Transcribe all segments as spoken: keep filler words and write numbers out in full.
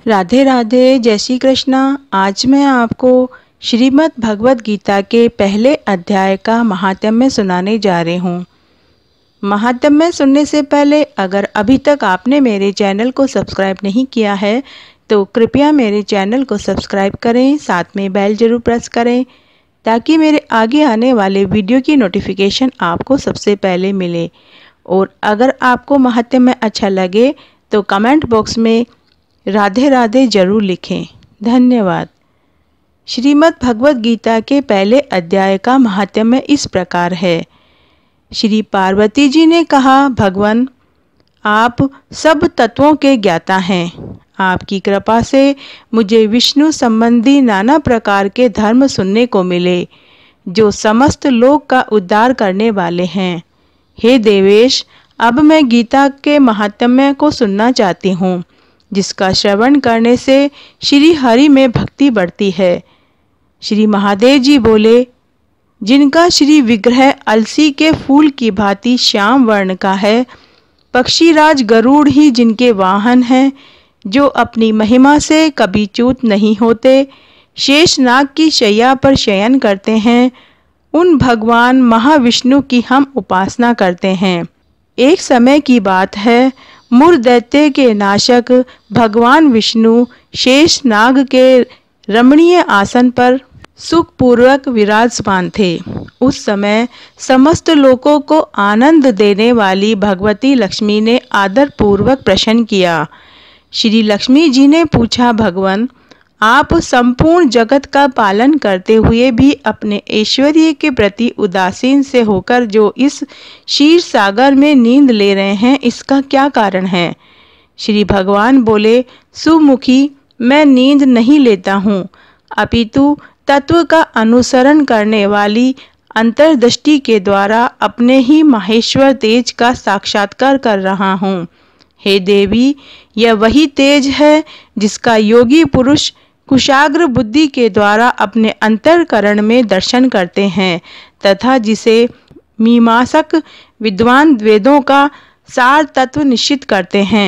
राधे राधे, जय श्री कृष्णा। आज मैं आपको श्रीमद् भगवत गीता के पहले अध्याय का महात्म्य सुनाने जा रही हूँ। महात्म्य सुनने से पहले अगर अभी तक आपने मेरे चैनल को सब्सक्राइब नहीं किया है तो कृपया मेरे चैनल को सब्सक्राइब करें, साथ में बेल जरूर प्रेस करें ताकि मेरे आगे आने वाले वीडियो की नोटिफिकेशन आपको सबसे पहले मिले। और अगर आपको महात्म्य अच्छा लगे तो कमेंट बॉक्स में राधे राधे जरूर लिखें। धन्यवाद। श्रीमद् भगवत गीता के पहले अध्याय का महात्म्य इस प्रकार है। श्री पार्वती जी ने कहा, भगवान आप सब तत्वों के ज्ञाता हैं। आपकी कृपा से मुझे विष्णु संबंधी नाना प्रकार के धर्म सुनने को मिले जो समस्त लोक का उद्धार करने वाले हैं। हे देवेश, अब मैं गीता के महात्म्य को सुनना चाहती हूँ जिसका श्रवण करने से श्री हरि में भक्ति बढ़ती है। श्री महादेव जी बोले, जिनका श्री विग्रह अलसी के फूल की भांति श्याम वर्ण का है, पक्षीराज गरुड़ ही जिनके वाहन हैं, जो अपनी महिमा से कभी च्युत नहीं होते, शेषनाग की शैया पर शयन करते हैं, उन भगवान महाविष्णु की हम उपासना करते हैं। एक समय की बात है, मुर दैत्य के नाशक भगवान विष्णु शेषनाग के रमणीय आसन पर सुखपूर्वक विराजमान थे। उस समय समस्त लोगों को आनंद देने वाली भगवती लक्ष्मी ने आदर पूर्वक प्रश्न किया। श्री लक्ष्मी जी ने पूछा, भगवान आप संपूर्ण जगत का पालन करते हुए भी अपने ऐश्वर्य के प्रति उदासीन से होकर जो इस क्षीर सागर में नींद ले रहे हैं, इसका क्या कारण है? श्री भगवान बोले, सुमुखी, मैं नींद नहीं लेता हूँ, अपितु तत्व का अनुसरण करने वाली अंतर्दृष्टि के द्वारा अपने ही माहेश्वर तेज का साक्षात्कार कर रहा हूँ। हे देवी, यह वही तेज है जिसका योगी पुरुष कुशाग्र बुद्धि के द्वारा अपने अंतरकरण में दर्शन करते हैं तथा जिसे मीमांसक विद्वान वेदों का सार तत्व निश्चित करते हैं।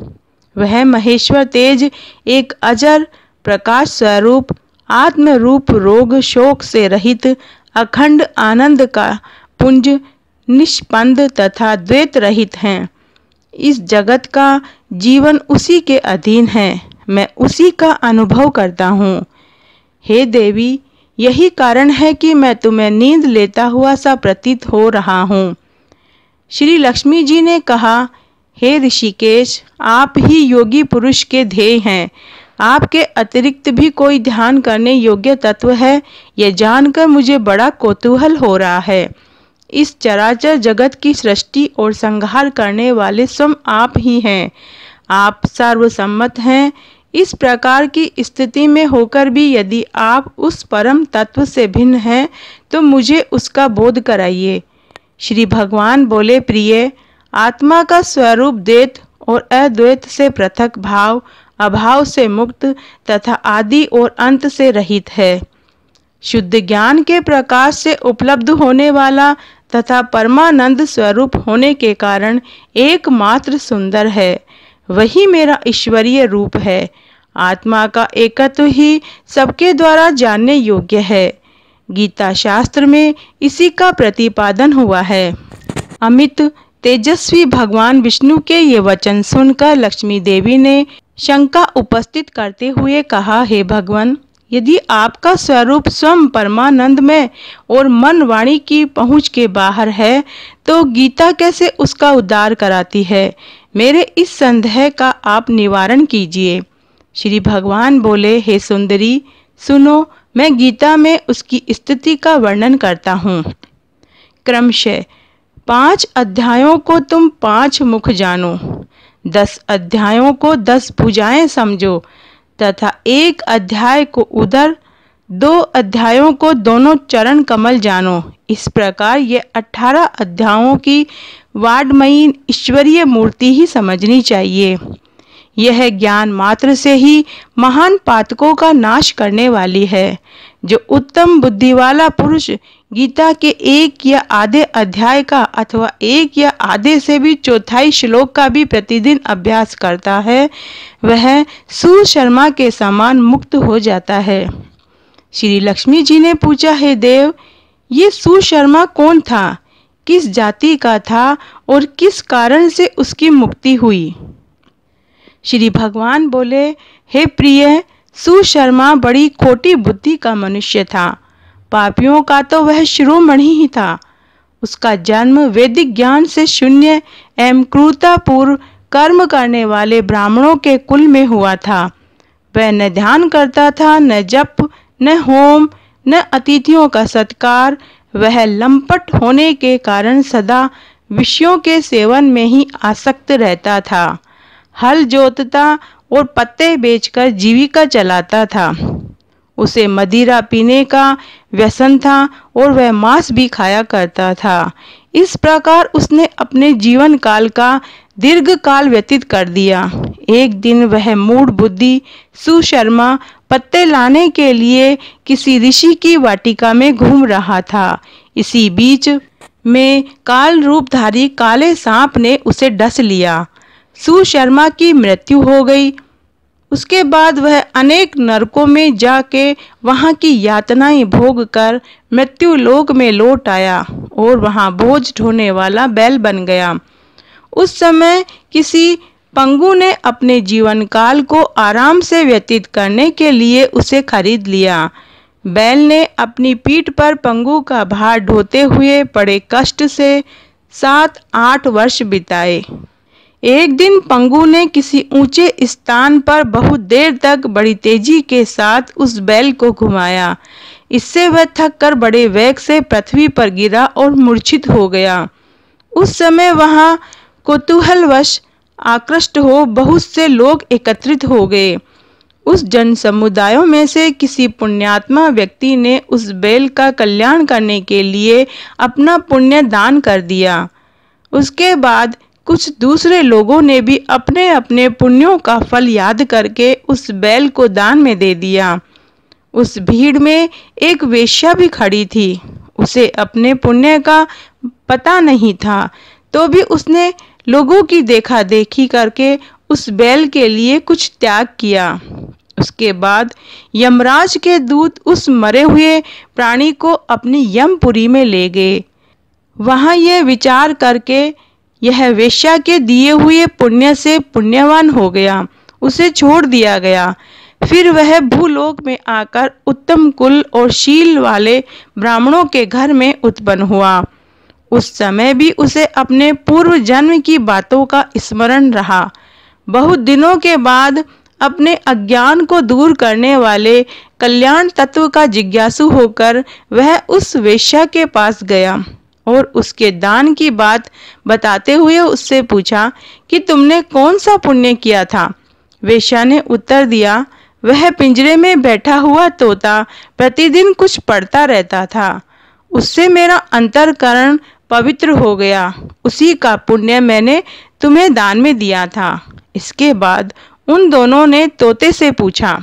वह महेश्वर तेज एक अजर प्रकाश स्वरूप आत्म रूप रोग शोक से रहित अखंड आनंद का पुंज निष्पंद तथा द्वैत रहित हैं। इस जगत का जीवन उसी के अधीन है, मैं उसी का अनुभव करता हूँ। हे देवी, यही कारण है कि मैं तुम्हें नींद लेता हुआ सा प्रतीत हो रहा हूँ। श्री लक्ष्मी जी ने कहा, हे ऋषिकेश, आप ही योगी पुरुष के ध्येय हैं। आपके अतिरिक्त भी कोई ध्यान करने योग्य तत्व है, यह जानकर मुझे बड़ा कौतूहल हो रहा है। इस चराचर जगत की सृष्टि और संहार करने वाले स्वयं आप ही हैं। आप सर्वसम्मत हैं। इस प्रकार की स्थिति में होकर भी यदि आप उस परम तत्व से भिन्न हैं तो मुझे उसका बोध कराइए। श्री भगवान बोले, प्रिय, आत्मा का स्वरूप द्वैत और अद्वैत से पृथक भाव, अभाव से मुक्त तथा आदि और अंत से रहित है। शुद्ध ज्ञान के प्रकाश से उपलब्ध होने वाला तथा परमानंद स्वरूप होने के कारण एकमात्र सुंदर है। वही मेरा ईश्वरीय रूप है। आत्मा का एकत्व ही सबके द्वारा जानने योग्य है। गीता शास्त्र में इसी का प्रतिपादन हुआ है। अमित तेजस्वी भगवान विष्णु के ये वचन सुनकर लक्ष्मी देवी ने शंका उपस्थित करते हुए कहा, हे भगवान, यदि आपका स्वरूप स्वयं परमानंदमय और मन वाणी की पहुँच के बाहर है तो गीता कैसे उसका उद्धार कराती है? मेरे इस संदेह का आप निवारण कीजिए। श्री भगवान बोले, हे सुंदरी, सुनो, मैं गीता में उसकी स्थिति का वर्णन करता हूँ। क्रमशः पांच अध्यायों को तुम पांच मुख जानो, दस अध्यायों को दस भुजाएं समझो तथा एक अध्याय को उदर, दो अध्यायों को दोनों चरण कमल जानो। इस प्रकार ये अठारह अध्यायों की वाड्मयी ईश्वरीय मूर्ति ही समझनी चाहिए। यह ज्ञान मात्र से ही महान पातकों का नाश करने वाली है। जो उत्तम बुद्धि वाला पुरुष गीता के एक या आधे अध्याय का अथवा एक या आधे से भी चौथाई श्लोक का भी प्रतिदिन अभ्यास करता है, वह सूर शर्मा के समान मुक्त हो जाता है। श्री लक्ष्मी जी ने पूछा, हे देव, ये सूर शर्मा कौन था, किस जाति का था और किस कारण से उसकी मुक्ति हुई? श्री भगवान बोले, हे प्रिय, सूर शर्मा बड़ी खोटी बुद्धि का मनुष्य था। पापियों का तो वह शिरोमणि ही था। उसका जन्म वैदिक ज्ञान से शून्य एवं क्रूरतापूर्व कर्म करने वाले ब्राह्मणों के कुल में हुआ था। वह न ध्यान करता था, न जप, न होम, न अतिथियों का सत्कार। वह लंपट होने के कारण सदा विषयों के सेवन में ही आसक्त रहता था। हल जोतता और पत्ते बेचकर जीविका चलाता था। उसे मदिरा पीने का व्यसन था और वह मांस भी खाया करता था। इस प्रकार उसने अपने जीवन काल का दीर्घ काल व्यतीत कर दिया। एक दिन वह मूढ़ बुद्धि सुशर्मा पत्ते लाने के लिए किसी ऋषि की वाटिका में घूम रहा था। इसी बीच में काल रूपधारी काले सांप ने उसे डस लिया। सुशर्मा की मृत्यु हो गई। उसके बाद वह अनेक नरकों में जाके वहां की यातनाएं भोग कर मृत्यु लोक में लौट आया और वहां बोझ ढोने वाला बैल बन गया। उस समय किसी पंगु ने अपने जीवन काल को आराम से व्यतीत करने के लिए उसे खरीद लिया। बैल ने अपनी पीठ पर पंगु का भार ढोते हुए बड़े कष्ट से सात आठ वर्ष बिताए। एक दिन पंगु ने किसी ऊंचे स्थान पर बहुत देर तक बड़ी तेजी के साथ उस बैल को घुमाया। इससे वह थक कर बड़े वेग से पृथ्वी पर गिरा और मूर्छित हो गया। उस समय वहां कौतूहलवश आकृष्ट हो बहुत से लोग एकत्रित हो गए। उस जन समुदायों में से किसी पुण्यात्मा व्यक्ति ने उस बैल का कल्याण करने के लिए अपना पुण्य दान कर दिया। उसके बाद कुछ दूसरे लोगों ने भी अपने अपने पुण्यों का फल याद करके उस बैल को दान में दे दिया। उस भीड़ में एक वेश्या भी खड़ी थी। उसे अपने पुण्य का पता नहीं था, तो भी उसने लोगों की देखा देखी करके उस बैल के लिए कुछ त्याग किया। उसके बाद यमराज के दूत उस मरे हुए प्राणी को अपनी यमपुरी में ले गए। वहां यह विचार करके यह वेश्या के दिए हुए पुण्य से पुण्यवान हो गया, उसे छोड़ दिया गया। फिर वह भूलोक में आकर उत्तम कुल और शील वाले ब्राह्मणों के घर में उत्पन्न हुआ। उस समय भी उसे अपने पूर्व जन्म की बातों का स्मरण रहा। बहुत दिनों के बाद अपने अज्ञान को दूर करने वाले कल्याण तत्व का जिज्ञासु होकर वह उस वेश्या के पास गया और उसके दान की बात बताते हुए उससे पूछा कि तुमने कौन सा पुण्य किया था। वेश्या ने उत्तर दिया, वह पिंजरे में बैठा हुआ तोता प्रतिदिन कुछ पढ़ता रहता था, उससे मेरा अंतःकरण पवित्र हो गया, उसी का पुण्य मैंने तुम्हें दान में दिया था। इसके बाद उन दोनों ने तोते से पूछा।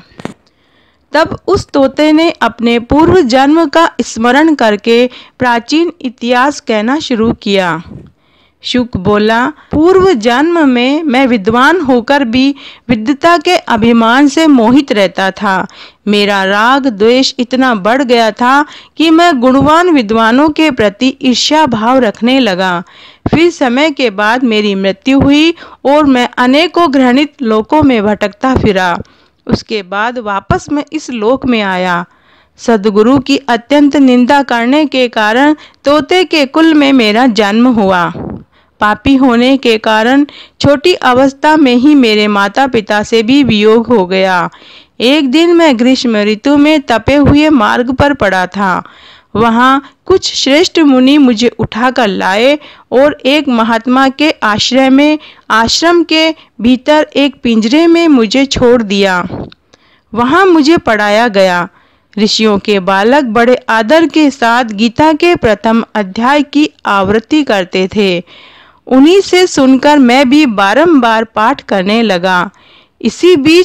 तब उस तोते ने अपने पूर्व जन्म का स्मरण करके प्राचीन इतिहास कहना शुरू किया। शुक बोला, पूर्व जन्म में मैं विद्वान होकर भी विद्वता के अभिमान से मोहित रहता था। मेरा राग द्वेष इतना बढ़ गया था कि मैं गुणवान विद्वानों के प्रति ईर्ष्या भाव रखने लगा। फिर समय के बाद मेरी मृत्यु हुई और मैं अनेकों घृणित लोकों में भटकता फिरा। उसके बाद वापस मैं इस लोक में आया। सद्गुरु की अत्यंत निंदा करने के कारण तोते के कुल में मेरा जन्म हुआ। पापी होने के कारण छोटी अवस्था में ही मेरे माता पिता से भी वियोग हो गया। एक दिन मैं ग्रीष्म ऋतु में तपे हुए मार्ग पर पड़ा था। वहां कुछ श्रेष्ठ मुनि मुझे उठाकर लाए और एक महात्मा के आश्रय में आश्रम के भीतर एक पिंजरे में मुझे छोड़ दिया। वहां मुझे पढ़ाया गया। ऋषियों के बालक बड़े आदर के साथ गीता के प्रथम अध्याय की आवृत्ति करते थे। उन्हीं से सुनकर मैं भी बारंबार पाठ करने लगा। इसी बीच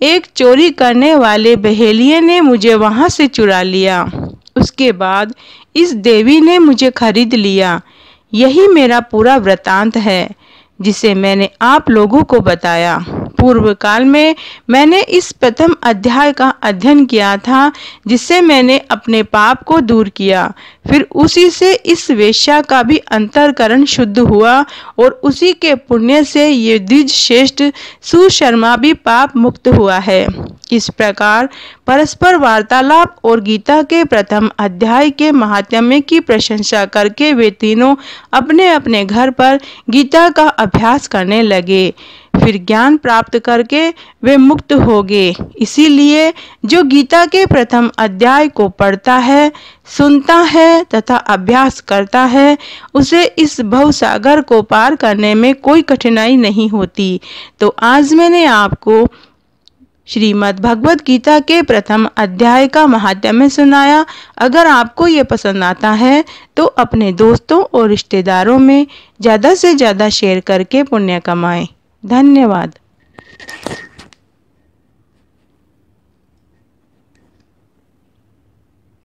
एक चोरी करने वाले बहेलिये ने मुझे वहां से चुरा लिया। उसके बाद इस देवी ने मुझे खरीद लिया। यही मेरा पूरा वृतांत है जिसे मैंने आप लोगों को बताया। पूर्व काल में मैंने इस प्रथम अध्याय का अध्ययन किया था, जिससे मैंने अपने पाप को दूर किया। फिर उसी से इस वेश्या का भी अंतःकरण शुद्ध हुआ और उसी के पुण्य से ये द्विज श्रेष्ठ सुशर्मा भी पाप मुक्त हुआ है। इस प्रकार परस्पर वार्तालाप और गीता के प्रथम अध्याय के महात्म्य की प्रशंसा करके वे तीनों अपने अपने घर पर गीता का अभ्यास करने लगे। फिर ज्ञान प्राप्त करके वे मुक्त हो गए। इसीलिए जो गीता के प्रथम अध्याय को पढ़ता है, सुनता है तथा अभ्यास करता है, उसे इस भवसागर को पार करने में कोई कठिनाई नहीं होती। तो आज मैंने आपको श्रीमद् भगवद गीता के प्रथम अध्याय का महात्म्य सुनाया। अगर आपको ये पसंद आता है तो अपने दोस्तों और रिश्तेदारों में ज़्यादा से ज़्यादा शेयर करके पुण्य कमाएं। धन्यवाद।